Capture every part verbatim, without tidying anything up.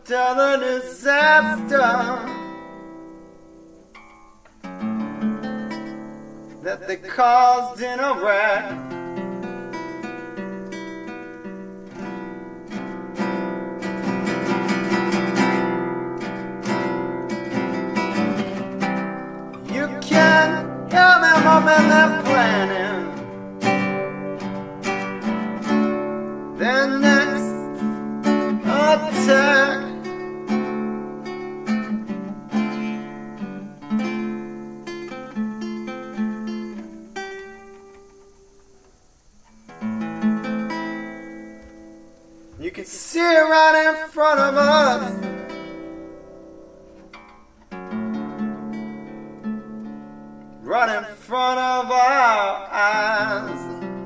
after the disaster that they caused in Iraq. You can hear them up in their planning their next attack. You can see it right in front of us, right in front of our eyes.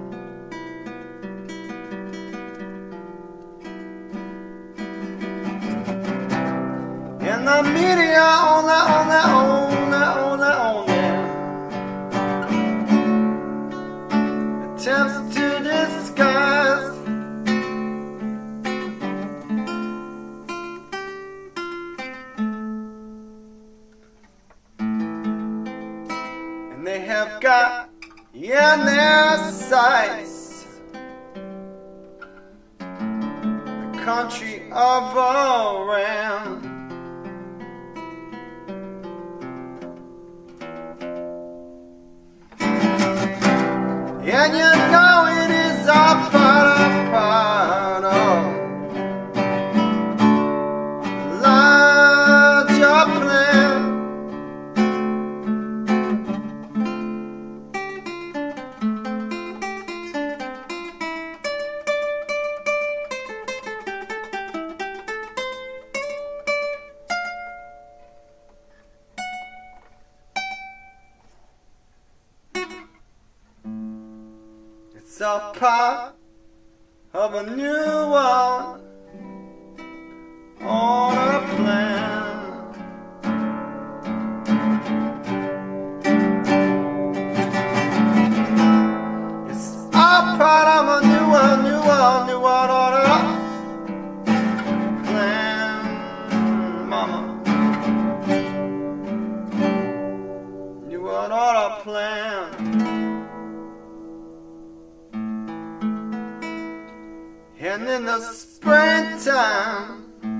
And the media on that, on that, on that, on that, on that attempts to disguise they have got in their sights the country of Iran. And you know it is all part of, part of larger plan. It's all part of a new one on a plan. It's all part of a new one, new one, new one on a plan, mama. New one on a plan. And in the springtime,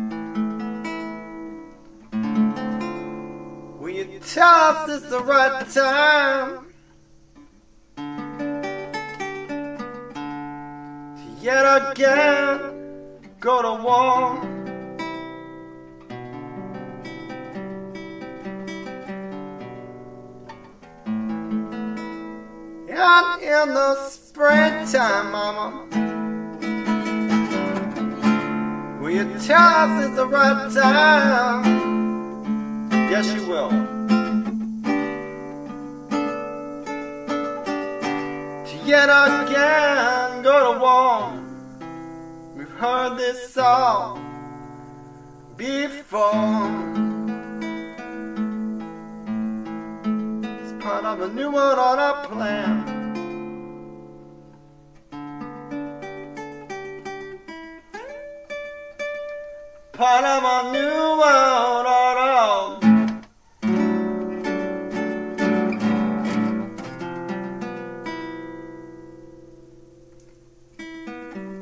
will you tell us it's the right time to yet again go to war? And in the springtime, mama, will you tell us it's the right time? Yes, you will. To yet again go to war. We've heard this all before. It's part of a new world on our plan. Part of a new world order.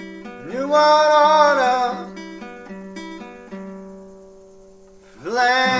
New world order. Plan.